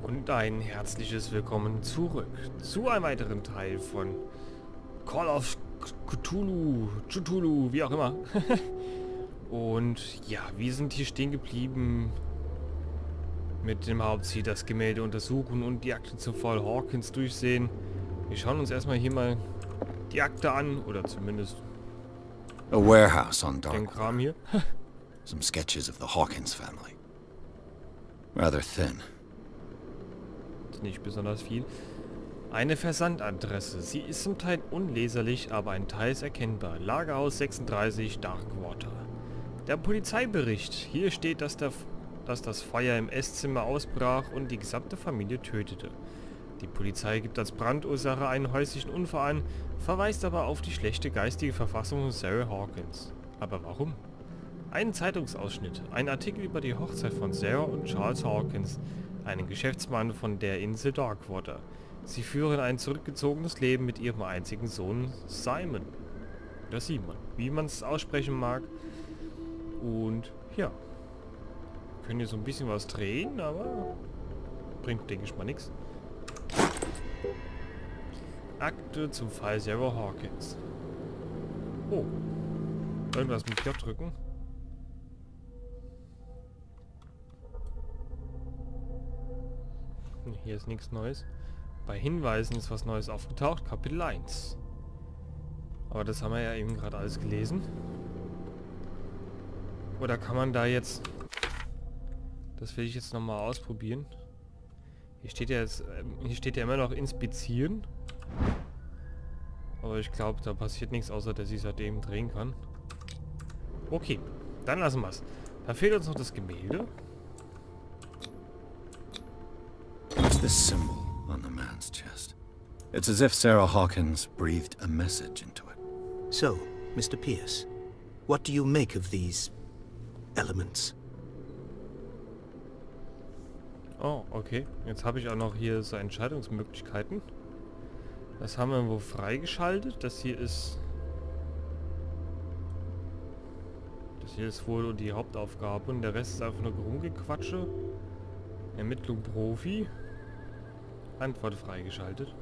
Und ein herzliches Willkommen zurück zu einem weiteren Teil von Call of Cthulhu, wie auch immer. Und ja, wir sind hier stehen geblieben mit dem Hauptziel, das Gemälde untersuchen und die Akte zu Fall Hawkins durchsehen. Wir schauen uns erstmal hier mal die Akte an, oder zumindest A warehouse on den Darkwater. Kram hier. Some sketches of the Hawkins family. Rather thin. Nicht besonders viel. Eine Versandadresse. Sie ist zum Teil unleserlich, aber ein Teil ist erkennbar. Lagerhaus 36, Darkwater. Der Polizeibericht. Hier steht, dass das Feuer im Esszimmer ausbrach und die gesamte Familie tötete. Die Polizei gibt als Brandursache einen häuslichen Unfall an, verweist aber auf die schlechte geistige Verfassung von Sarah Hawkins. Aber warum? Ein Zeitungsausschnitt. Ein Artikel über die Hochzeit von Sarah und Charles Hawkins, einen Geschäftsmann von der Insel Darkwater. Sie führen ein zurückgezogenes Leben mit ihrem einzigen Sohn Simon. Oder Simon, wie man es aussprechen mag. Und ja, wir können hier so ein bisschen was drehen, aber bringt, denke ich mal, nichts. Akte zum Fall Sarah Hawkins. Oh, irgendwas mit J drücken. Hier ist nichts Neues. Bei Hinweisen ist was Neues aufgetaucht. Kapitel 1. Aber das haben wir ja eben gerade alles gelesen. Oder kann man da jetzt... Das will ich jetzt nochmal ausprobieren. Hier steht ja jetzt... Hier steht ja immer noch inspizieren. Aber ich glaube, da passiert nichts, außer dass ich es halt eben drehen kann. Okay, dann lassen wir es. Da fehlt uns noch das Gemälde. What's this symbol on the man's chest? It's as if Sarah Hawkins breathed a message into it. So, Mr. Pierce, what do you make of these elements? Oh, okay. Jetzt habe ich auch noch hier so Entscheidungsmöglichkeiten. Das haben wir wohl freigeschaltet. Das hier ist wohl die Hauptaufgabe und der Rest ist einfach nur Rumgequatsche. Ermittlung Profi. Antwort freigeschaltet.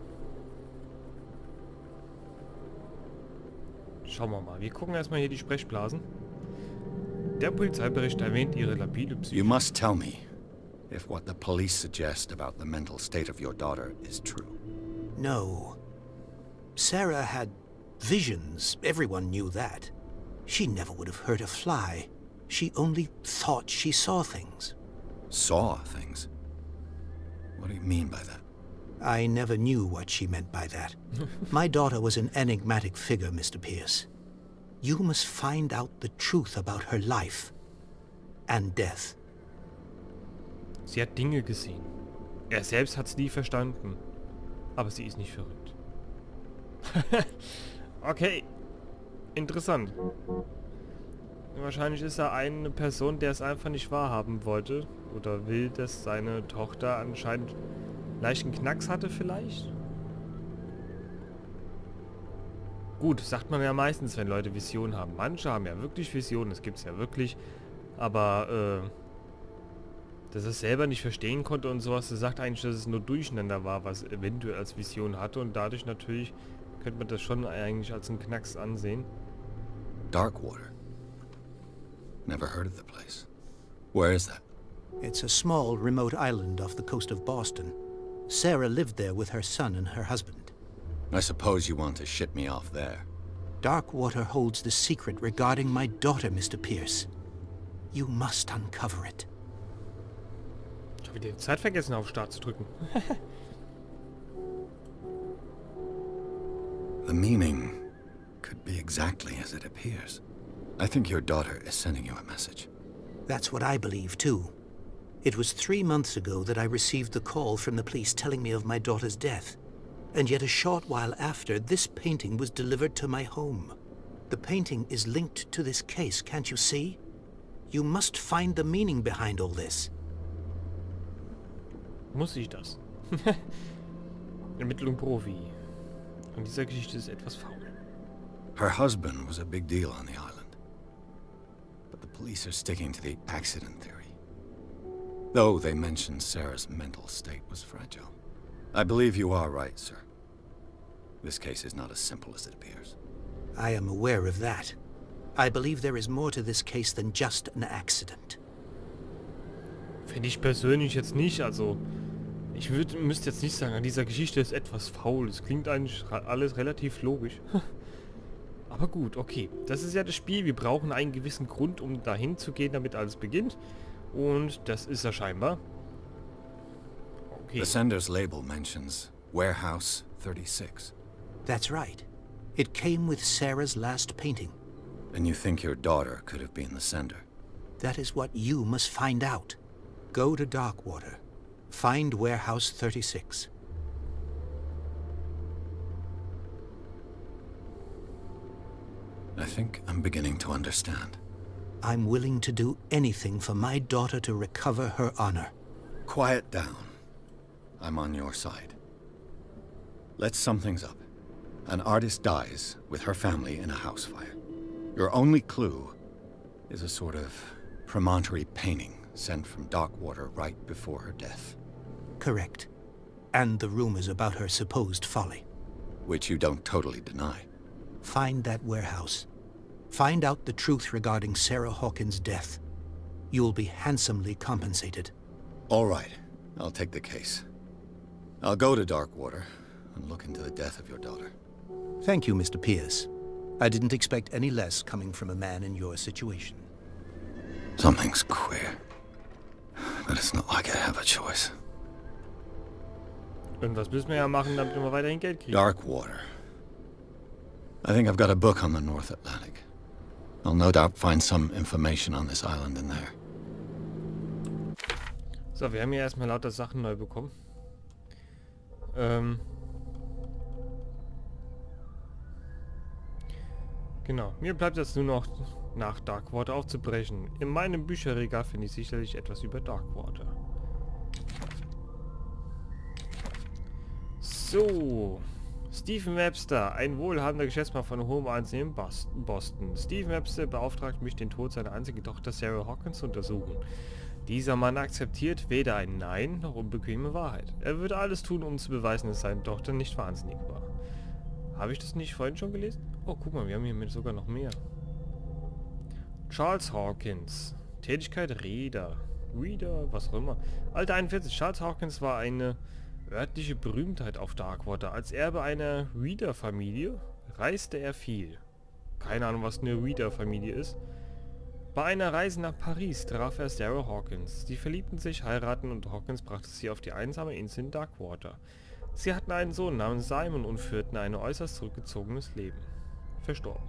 Schauen wir mal. Wir gucken erstmal hier die Sprechblasen. Der Polizeibericht erwähnt ihre labile Psyche. You must tell me if what the police suggest about the mental state of your daughter is true. No. Sarah had visions. Everyone knew that. She never would have hurt a fly. She only thought she saw things. Saw things? What do you mean by that? I never knew what she meant by that. My daughter was an enigmatic figure, Mr. Pierce. You must find out the truth about her life and death. Sie hat Dinge gesehen. Er selbst hat es nie verstanden. Aber sie ist nicht verrückt. Okay. Interessant. Wahrscheinlich ist er eine Person, der es einfach nicht wahrhaben wollte. Oder will, dass seine Tochter anscheinend leichten Knacks hatte vielleicht? Gut, sagt man ja meistens, wenn Leute Visionen haben. Manche haben ja wirklich Visionen, das gibt es ja wirklich. Aber, dass er es selber nicht verstehen konnte und sowas, das sagt eigentlich, dass es nur Durcheinander war, was eventuell als Vision hatte. Und dadurch natürlich könnte man das schon eigentlich als einen Knacks ansehen. Darkwater. Never heard of the place. Where is that? It's a small, remote island off the coast of Boston. Sarah lived there with her son and her husband. I suppose you want to ship me off there. Darkwater holds the secret regarding my daughter, Mr. Pierce. You must uncover it. Ich habe die Zeit vergessen, auf Start zu drücken. The meaning could be exactly as it appears. I think your daughter is sending you a message. That's what I believe, too. It was 3 months ago that I received the call from the police telling me of my daughter's death. And yet a short while after, this painting was delivered to my home. The painting is linked to this case, can't you see? You must find the meaning behind all this. Muss ich das? Ermittlung Profi. An dieser Geschichte ist etwas faul. Her husband was a big deal on the island. But the police are sticking to the accident theory. though they mentioned Sarah's mental state was fragile. I believe you are right, sir. This case is not as simple as it appears. I am aware of that. I believe there is more to this case than just an accident. Finde ich persönlich jetzt nicht, also... müsste jetzt nicht sagen, an dieser Geschichte ist etwas faul. Es klingt eigentlich alles relativ logisch. Aber gut, okay. Das ist ja das Spiel. Wir brauchen einen gewissen Grund, um dahin zu gehen, damit alles beginnt. Und das ist er scheinbar. Okay. The sender's label mentions Warehouse 36. That's right. It came with Sarah's last painting. And you think your daughter could have been the sender? That is what you must find out. Go to Darkwater. Find Warehouse 36. I think I'm beginning to understand. I'm willing to do anything for my daughter to recover her honor. Quiet down. I'm on your side. Let's sum things up. An artist dies with her family in a house fire. Your only clue is a sort of promontory painting sent from Darkwater right before her death. Correct. And the rumors about her supposed folly. Which you don't totally deny. Find that warehouse. Find out the truth regarding Sarah Hawkins' death. You'll be handsomely compensated. All right. I'll take the case. I'll go to Darkwater and look into the death of your daughter. Thank you, Mr. Pierce. I didn't expect any less coming from a man in your situation. Something's queer. But it's not like I have a choice. Irgendwas müssen wir ja machen, damit wir weiterhin Geld kriegen. Darkwater. I think I've got a book on the North Atlantic. I'll no doubt find some information on this island in there. So, wir haben hier erstmal lauter Sachen neu bekommen. Genau, mir bleibt jetzt nur noch nach Darkwater aufzubrechen. In meinem Bücherregal finde ich sicherlich etwas über Darkwater. So, Stephen Webster, ein wohlhabender Geschäftsmann von hohem Ansehen in Boston. Stephen Webster beauftragt mich, den Tod seiner einzigen Tochter Sarah Hawkins zu untersuchen. Dieser Mann akzeptiert weder ein Nein noch unbequeme Wahrheit. Er würde alles tun, um zu beweisen, dass seine Tochter nicht wahnsinnig war. Habe ich das nicht vorhin schon gelesen? Oh, guck mal, wir haben hier sogar noch mehr. Charles Hawkins. Tätigkeit Reader, was auch immer. Alter 41. Charles Hawkins war eine örtliche Berühmtheit auf Darkwater. Als Erbe einer Reader-Familie reiste er viel. Keine Ahnung, was eine Reader-Familie ist. Bei einer Reise nach Paris traf er Sarah Hawkins. Sie verliebten sich, heiraten und Hawkins brachte sie auf die einsame Insel in Darkwater. Sie hatten einen Sohn namens Simon und führten ein äußerst zurückgezogenes Leben. Verstorben.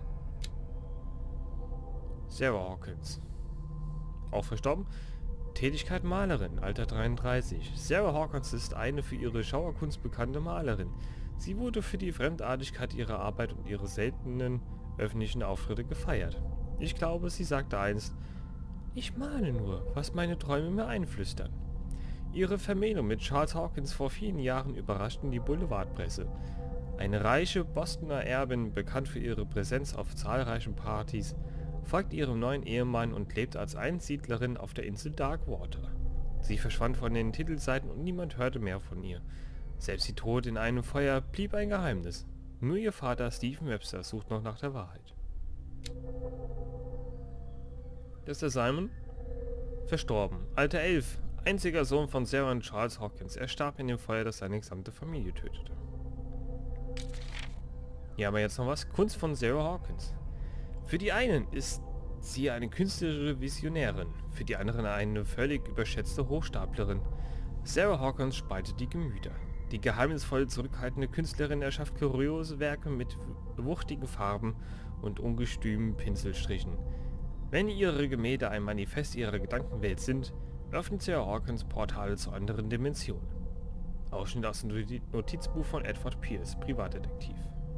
Sarah Hawkins. Auch verstorben? Tätigkeit Malerin, Alter 33. Sarah Hawkins ist eine für ihre Schauerkunst bekannte Malerin. Sie wurde für die Fremdartigkeit ihrer Arbeit und ihre seltenen öffentlichen Auftritte gefeiert. Ich glaube, sie sagte einst, ich male nur, was meine Träume mir einflüstern. Ihre Vermählung mit Charles Hawkins vor vielen Jahren überraschten die Boulevardpresse. Eine reiche Bostoner Erbin, bekannt für ihre Präsenz auf zahlreichen Partys, folgte ihrem neuen Ehemann und lebte als Einsiedlerin auf der Insel Darkwater. Sie verschwand von den Titelseiten und niemand hörte mehr von ihr. Selbst ihr Tod in einem Feuer blieb ein Geheimnis. Nur ihr Vater Stephen Webster sucht noch nach der Wahrheit. Das ist der Simon. Verstorben. Alter 11. Einziger Sohn von Sarah und Charles Hawkins. Er starb in dem Feuer, das seine gesamte Familie tötete. Hier haben wir jetzt noch was. Kunst von Sarah Hawkins. Für die einen ist sie eine künstlerische Visionärin, für die anderen eine völlig überschätzte Hochstaplerin. Sarah Hawkins spaltet die Gemüter. Die geheimnisvolle, zurückhaltende Künstlerin erschafft kuriose Werke mit wuchtigen Farben und ungestümen Pinselstrichen. Wenn ihre Gemälde ein Manifest ihrer Gedankenwelt sind, öffnet Sarah Hawkins Portale zu anderen Dimensionen. Ausschnitt aus dem Notizbuch von Edward Pierce, Privatdetektiv.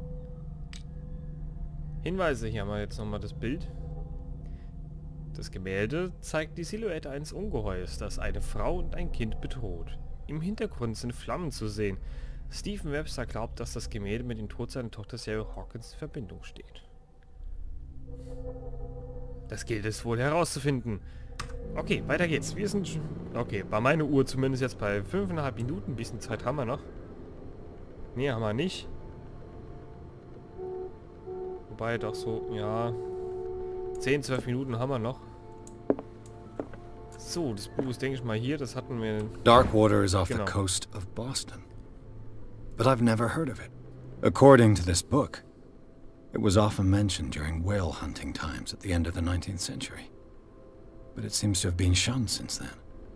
Hinweise, hier haben wir jetzt nochmal das Bild. Das Gemälde zeigt die Silhouette eines Ungeheuers, das eine Frau und ein Kind bedroht. Im Hintergrund sind Flammen zu sehen. Stephen Webster glaubt, dass das Gemälde mit dem Tod seiner Tochter Sarah Hawkins in Verbindung steht. Das gilt es wohl herauszufinden. Okay, weiter geht's. Wir sind... Okay, bei meiner Uhr zumindest jetzt bei 5,5 Minuten. Ein bisschen Zeit haben wir noch. Nee, haben wir nicht. Wobei doch so, ja... 10, 12 Minuten haben wir noch. So, das Buch ist, denke ich mal, hier. Das hatten wir... Darkwater is off the coast of Boston. But I've never heard of it. According to this book, it was often mentioned during whale hunting times at the end of the 19th century. But it seems to have been shunned since then.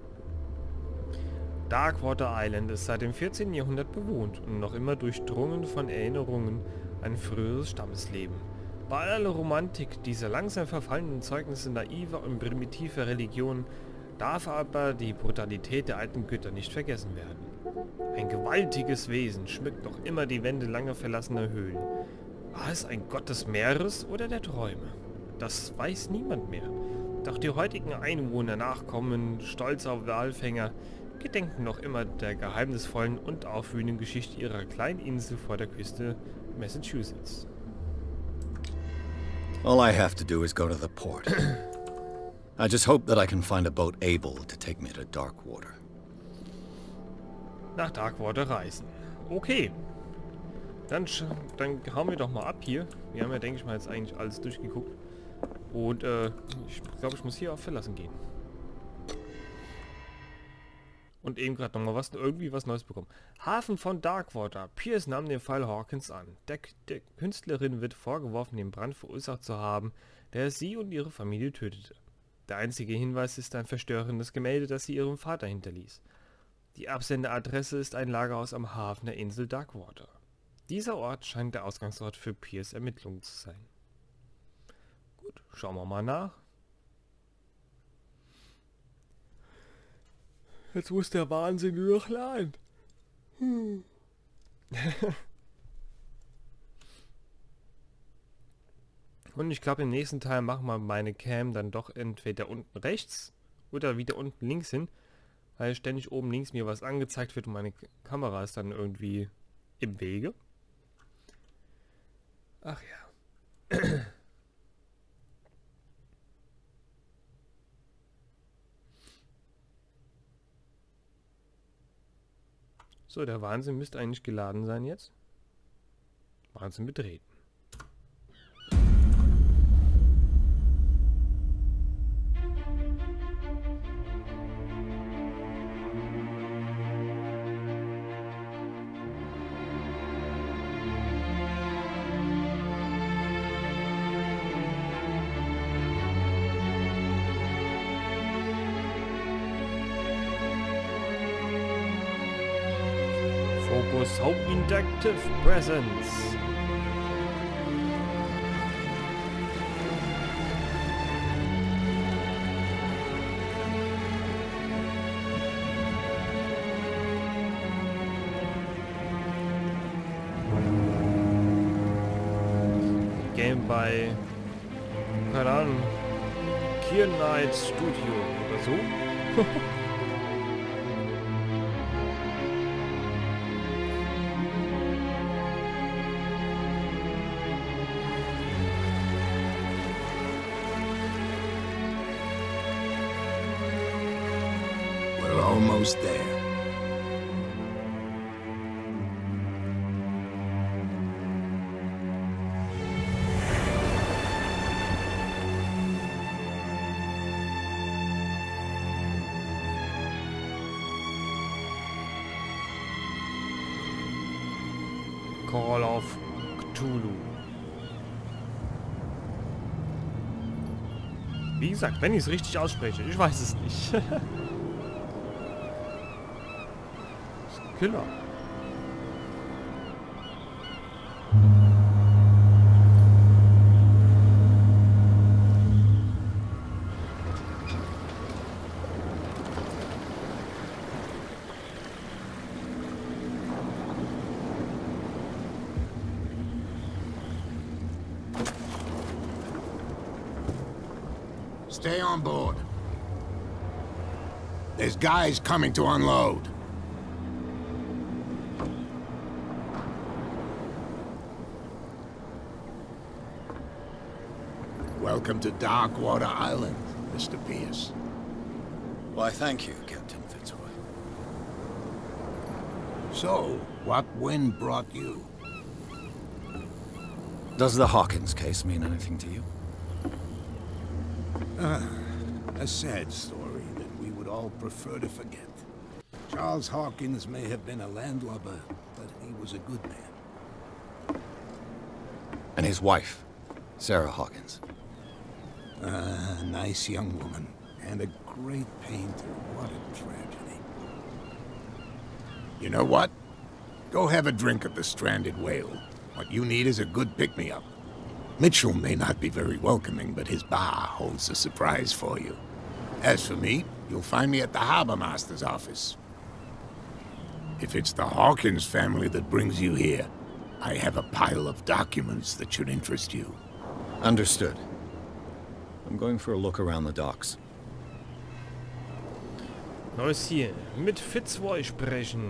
Darkwater Island ist seit dem 14. Jahrhundert bewohnt und noch immer durchdrungen von Erinnerungen an ein früheres Stammesleben. Bei aller Romantik dieser langsam verfallenden Zeugnisse naiver und primitiver Religionen darf aber die Brutalität der alten Götter nicht vergessen werden. Ein gewaltiges Wesen schmückt noch immer die Wände langer verlassener Höhlen. War es ein Gott des Meeres oder der Träume? Das weiß niemand mehr. Doch die heutigen Einwohner, Nachkommen stolzer Walfänger, gedenken noch immer der geheimnisvollen und aufwühlenden Geschichte ihrer kleinen Insel vor der Küste Massachusetts. All I have to do is go to the port. I just hope that I can find a boat able to take me to Darkwater. Nach Darkwater reisen. Okay. Dann hauen wir doch mal ab hier. Wir haben ja, denke ich mal, jetzt eigentlich alles durchgeguckt. Und ich glaube, ich muss hier auch verlassen gehen. Und eben gerade nochmal irgendwie was Neues bekommen. Hafen von Darkwater. Pierce nahm den Fall Hawkins an. Der Künstlerin wird vorgeworfen, den Brand verursacht zu haben, der sie und ihre Familie tötete. Der einzige Hinweis ist ein verstörendes Gemälde, das sie ihrem Vater hinterließ. Die Absenderadresse ist ein Lagerhaus am Hafen der Insel Darkwater. Dieser Ort scheint der Ausgangsort für Pierce' Ermittlungen zu sein. Gut, schauen wir mal nach. Jetzt muss der Wahnsinn nur noch laden. Und ich glaube, im nächsten Teil machen wir meine Cam dann doch entweder unten rechts oder wieder unten links hin, weil ständig oben links mir was angezeigt wird und meine Kamera ist dann irgendwie im Wege. Ach ja. So, der Wahnsinn müsste eigentlich geladen sein jetzt. Wahnsinn betreten. Focus Home Inductive Presence. Game bei, keine Ahnung, Kiernight Studio oder so. Almost there. Call of Cthulhu. Wie gesagt, wenn ich es richtig ausspreche, ich weiß es nicht. Killer. Stay on board. There's guys coming to unload. Welcome to Darkwater Island, Mr. Pierce. Why, thank you, Captain Fitzroy. So, what wind brought you? Does the Hawkins case mean anything to you? A sad story that we would all prefer to forget. Charles Hawkins may have been a landlubber, but he was a good man. And his wife, Sarah Hawkins. A nice young woman, and a great painter. What a tragedy. You know what? Go have a drink at the Stranded Whale. What you need is a good pick-me-up. Mitchell may not be very welcoming, but his bar holds a surprise for you. As for me, you'll find me at the Harbor Master's office. If it's the Hawkins family that brings you here, I have a pile of documents that should interest you. Understood. I'm going for a look around the docks. Neues Ziel. Mit Fitzroy sprechen.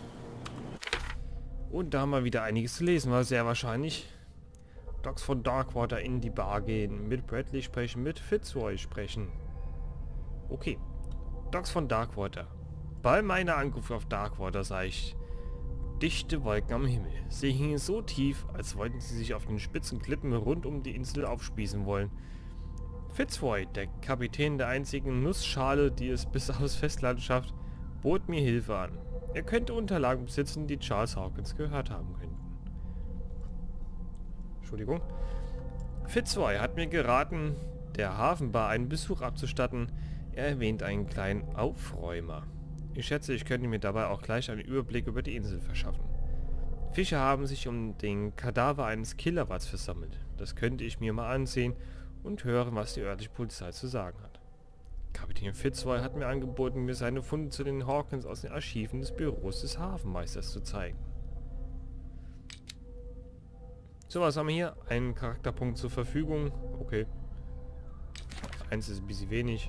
Und da haben wir wieder einiges zu lesen, weil sehr wahrscheinlich Docks von Darkwater in die Bar gehen. Mit Bradley sprechen, mit Fitzroy sprechen. Okay. Docks von Darkwater. Bei meiner Ankunft auf Darkwater sah ich dichte Wolken am Himmel. Sie hingen so tief, als wollten sie sich auf den spitzen Klippen rund um die Insel aufspießen wollen. Fitzroy, der Kapitän der einzigen Nussschale, die es bis aufs Festland schafft, bot mir Hilfe an. Er könnte Unterlagen besitzen, die Charles Hawkins gehört haben könnten. Entschuldigung. Fitzroy hat mir geraten, der Hafenbar einen Besuch abzustatten. Er erwähnt einen kleinen Aufräumer. Ich schätze, ich könnte mir dabei auch gleich einen Überblick über die Insel verschaffen. Fischer haben sich um den Kadaver eines Killerwatts versammelt. Das könnte ich mir mal ansehen und hören, was die örtliche Polizei zu sagen hat. Kapitän Fitzroy hat mir angeboten, mir seine Funde zu den Hawkins aus den Archiven des Büros des Hafenmeisters zu zeigen. So, was haben wir hier? Einen Charakterpunkt zur Verfügung. Okay. Eins ist ein bisschen wenig.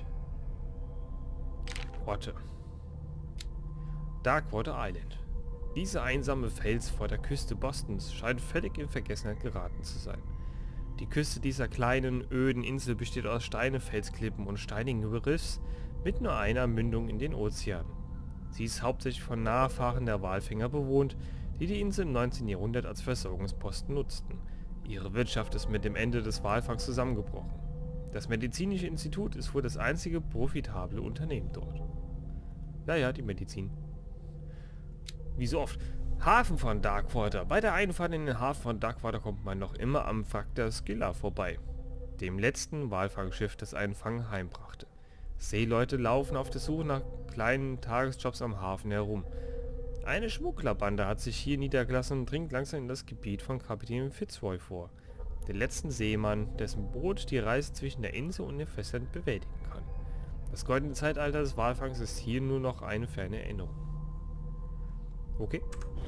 Orte. Darkwater Island. Dieser einsame Fels vor der Küste Bostons scheint völlig in Vergessenheit geraten zu sein. Die Küste dieser kleinen, öden Insel besteht aus Steine, Felsklippen und steinigen Riffs mit nur einer Mündung in den Ozean. Sie ist hauptsächlich von Nachfahren der Walfänger bewohnt, die die Insel im 19. Jahrhundert als Versorgungsposten nutzten. Ihre Wirtschaft ist mit dem Ende des Walfangs zusammengebrochen. Das medizinische Institut ist wohl das einzige profitable Unternehmen dort. Ja, die Medizin. Wie so oft. Hafen von Darkwater. Bei der Einfahrt in den Hafen von Darkwater kommt man noch immer am Wrack der Scylla vorbei, dem letzten Walfangschiff, das einen Fang heimbrachte. Seeleute laufen auf der Suche nach kleinen Tagesjobs am Hafen herum. Eine Schmugglerbande hat sich hier niedergelassen und dringt langsam in das Gebiet von Kapitän Fitzroy vor, den letzten Seemann, dessen Boot die Reise zwischen der Insel und dem Festland bewältigen kann. Das goldene Zeitalter des Walfangs ist hier nur noch eine ferne Erinnerung. Okay.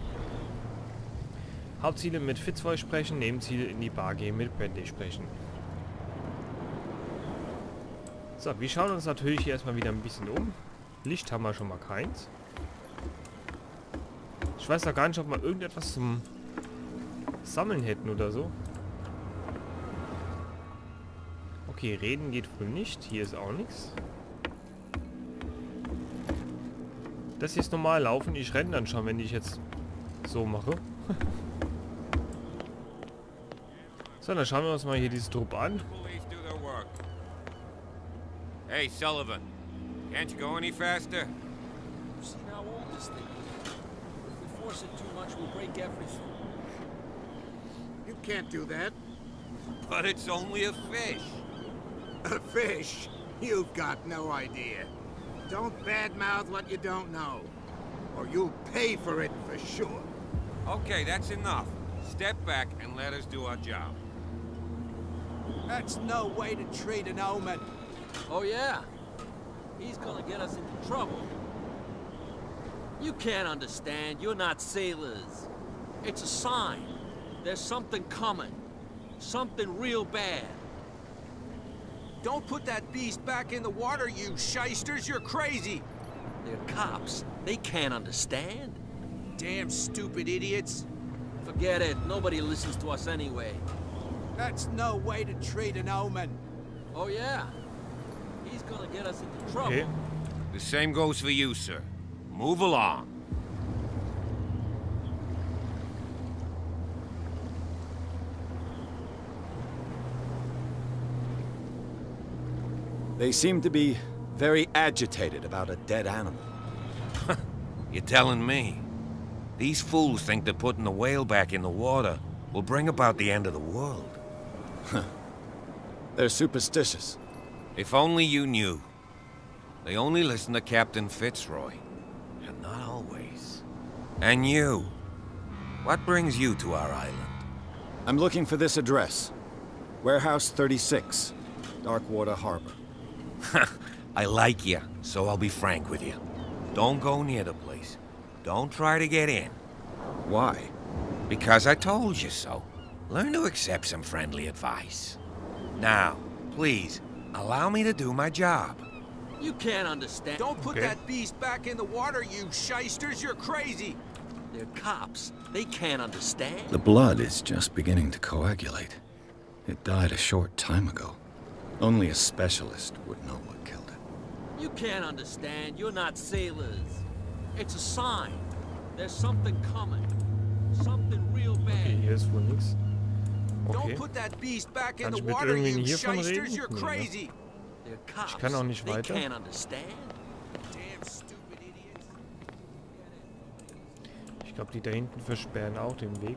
Hauptziele mit Fitzroy sprechen, Nebenziele in die Bar gehen, mit Bradley sprechen. So, wir schauen uns natürlich hier erstmal wieder ein bisschen um. Licht haben wir schon mal keins. Ich weiß noch gar nicht, ob wir irgendetwas zum Sammeln hätten oder so. Okay, reden geht wohl nicht. Hier ist auch nichts. Das hier ist normal laufen. Ich renne dann schon, wenn ich jetzt so mache. So, dann schauen wir uns mal hier dieses Trupp an. Hey, Sullivan. Can't you go any faster? See how old this thing is. If we force it too much, we'll break everything. You can't do that. But it's only a fish. A fish? You've got no idea. Don't badmouth what you don't know, or you'll pay for it for sure. Okay, that's enough. Step back and let us do our job. That's no way to treat an omen. Oh yeah? He's gonna get us into trouble. You can't understand. You're not sailors. It's a sign. There's something coming. Something real bad. Don't put that beast back in the water, you shysters. You're crazy. They're cops. They can't understand. Damn stupid idiots. Forget it. Nobody listens to us anyway. That's no way to treat an omen. Oh yeah? He's gonna get us into trouble. Okay. The same goes for you, sir. Move along. They seem to be very agitated about a dead animal. You're telling me? These fools think that putting the whale back in the water will bring about the end of the world. They're superstitious. If only you knew. They only listen to Captain Fitzroy. And not always. And you. What brings you to our island? I'm looking for this address. Warehouse 36, Darkwater Harbor. I like you, so I'll be frank with you. Don't go near the place. Don't try to get in. Why? Because I told you so. Learn to accept some friendly advice. Now, please, allow me to do my job. You can't understand. Don't put that beast back in the water, you shysters. You're crazy. They're cops. They can't understand. The blood is just beginning to coagulate. It died a short time ago. Only a specialist would know what killed it. You can't understand. You're not sailors. It's a sign. There's something coming. Something real bad. Okay, hier ist wohl nix. Okay. Don't put that beast back in Kann the ich mit water, irgendwen you hiervon shysters. reden? You're Nee, ne? crazy. They're cops. Ich kann auch nicht They weiter. can't understand. Damn stupid idiots. Ich glaube, die da hinten versperren auch den Weg.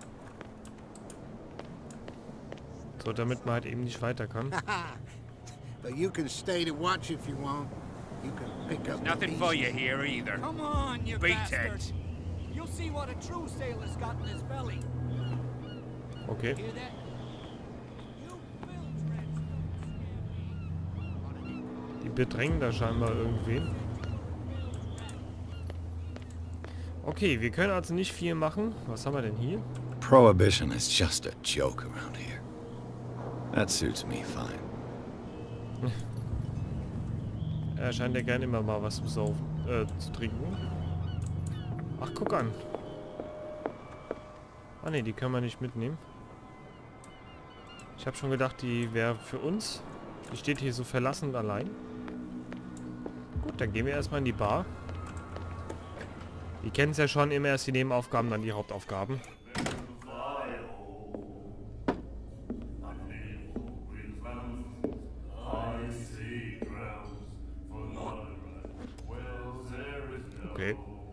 So, damit man halt eben nicht weiter kann. But you can stay to watch if you want. You can pick up Nothing the for pieces. you here either. Come on, you Beat bastard! it. You'll see what a true sailor's got in his belly. Okay. Hear that? You filth rats don't scare me. Die bedrängen da scheinbar irgendwen. Okay, wir können also nicht viel machen. Was haben wir denn hier? Prohibition is just a joke around here. That suits me fine. Er scheint ja gerne immer mal was zu trinken. Ach, guck an. Ah ne, die können wir nicht mitnehmen. Ich habe schon gedacht, die wäre für uns. Die steht hier so verlassen und allein. Gut, dann gehen wir erstmal in die Bar. Die kennen es ja schon, immer erst die Nebenaufgaben, dann die Hauptaufgaben. Okay.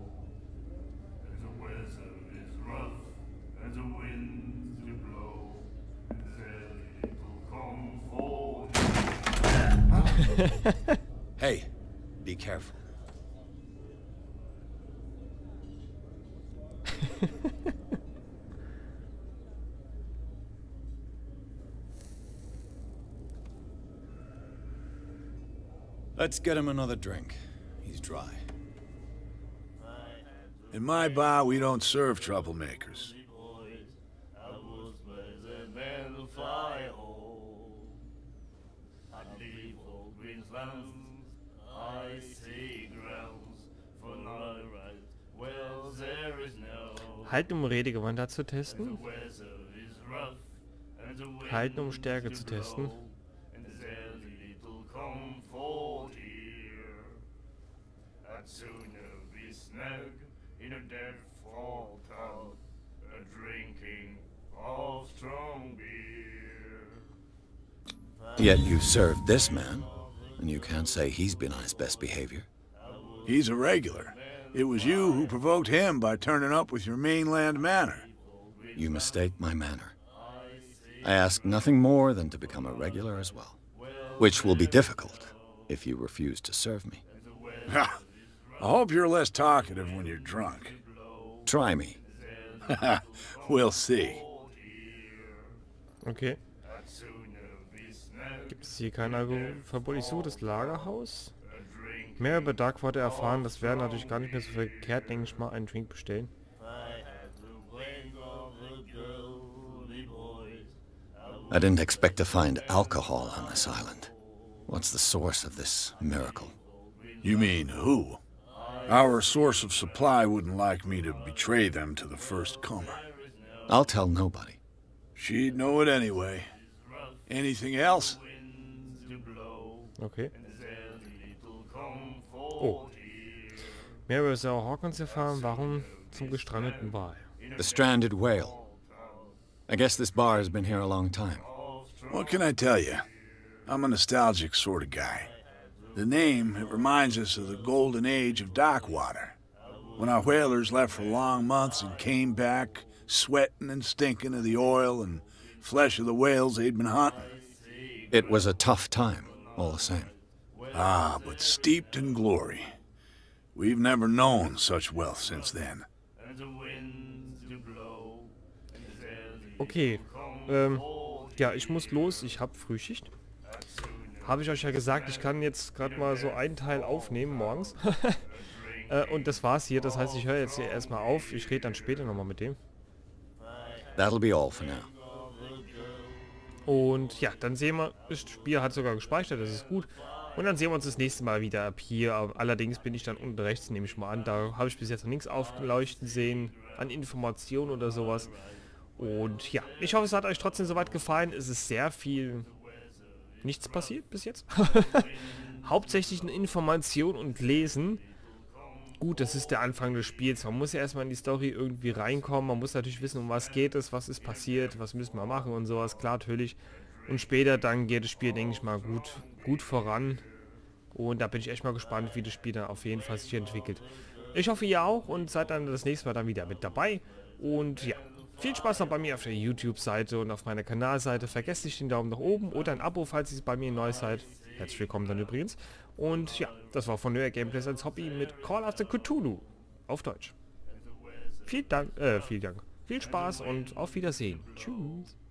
Hey, be careful. Let's get him another drink. He's dry. In my bar, we don't serve troublemakers. Halten, um Redegewandter zu testen. Halten, um Stärke zu testen. Yet you served this man, and you can't say he's been on his best behavior. He's a regular. It was you who provoked him by turning up with your mainland manner. You mistake my manner. I ask nothing more than to become a regular as well. Which will be difficult if you refuse to serve me. I hope you're less talkative when you're drunk. Try me. We'll see. Okay. Gibt es hier kein Alkoholverbot? Ich suche das Lagerhaus. Mehr über Darkwater erfahren, das wäre natürlich gar nicht mehr so verkehrt, denke ich mal, einen Drink bestellen. I didn't expect to find alcohol on this island. What's the source of this miracle? You mean who? Our source of supply wouldn't like me to betray them to the first comer. I'll tell nobody. She'd know it anyway. Anything else? Okay. Oh. Mehr über Sarah Hawkins erfahren, warum zum gestrandeten Wal. The stranded whale. I guess this bar has been here a long time. What can I tell you? I'm a nostalgic sort of guy. The name, it reminds us of the golden age of dockwater. When our whalers left for long months and came back, sweating and stinking of the oil and flesh of the whales they'd been hunting. It was a tough time, all the same. Ah, but steeped in glory. We've never known such wealth since then. Okay, ja, ich muss los, ich habe Frühschicht. Habe ich euch ja gesagt, ich kann jetzt gerade mal so einen Teil aufnehmen morgens. Und das war's hier, das heißt, ich höre jetzt hier erstmal auf, ich rede dann später nochmal mit dem. That'll be all for now. Und ja, dann sehen wir, das Spiel hat sogar gespeichert, das ist gut. Und dann sehen wir uns das nächste Mal wieder ab hier. Allerdings bin ich dann unten rechts, nehme ich mal an. Da habe ich bis jetzt noch nichts aufleuchten sehen an Informationen oder sowas. Und ja, ich hoffe, es hat euch trotzdem soweit gefallen. Es ist sehr viel... nichts passiert bis jetzt. Hauptsächlich eine Information und Lesen. Gut, das ist der Anfang des Spiels. Man muss ja erstmal in die Story irgendwie reinkommen. Man muss natürlich wissen, um was geht es, was ist passiert, was müssen wir machen und sowas. Klar, natürlich. Und später dann geht das Spiel, denke ich mal, gut voran. Und da bin ich echt mal gespannt, wie das Spiel dann auf jeden Fall sich entwickelt. Ich hoffe, ihr auch und seid dann das nächste Mal dann wieder mit dabei. Und ja, viel Spaß noch bei mir auf der YouTube-Seite und auf meiner Kanalseite. Vergesst nicht den Daumen nach oben oder ein Abo, falls ihr bei mir neu seid. Herzlich willkommen dann übrigens. Und ja, das war von Nerd Gameplays als Hobby mit Call of Cthulhu auf Deutsch. Vielen Dank. Viel Spaß und auf Wiedersehen. Tschüss.